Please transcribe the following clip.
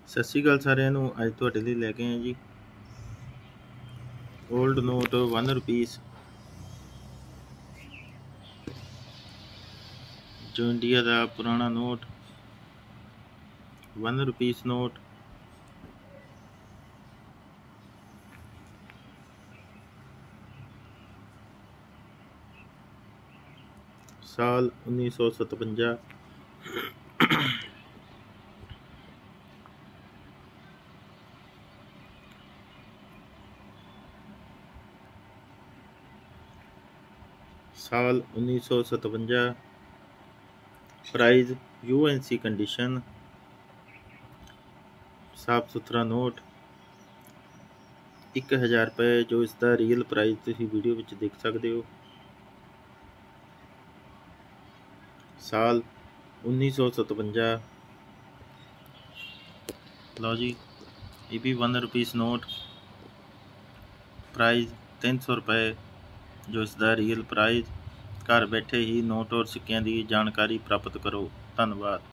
ਸਤਿ ਸ਼੍ਰੀ ਅਕਾਲ ਸਾਰਿਆਂ ਨੂੰ। ਅੱਜ ਤੁਹਾਡੇ ਲਈ ਲੈ ਕੇ ਆਏ ਜੀ 올ਡ ਨੋਟ 1 ਰੁਪੀਸ ਜੋ ਇੰਡੀਆ ਦਾ ਪੁਰਾਣਾ ਨੋਟ 1 ਰੁਪੀਸ ਨੋਟ ਸਾਲ 1957। साल 1957। प्राइस UNC कंडीशन, साफ सुथरा नोट 1000 रुपये जो इसका रीयल प्राइस तुसीं वीडियो विच देख सकते हो। साल 1957। लो जी, ये भी 1 रुपीस नोट, प्राइस 300 रुपये जो इसका रियल प्राइस। घर बैठे ही नोट और सिक्कियां की जानकारी प्राप्त करो। धन्यवाद।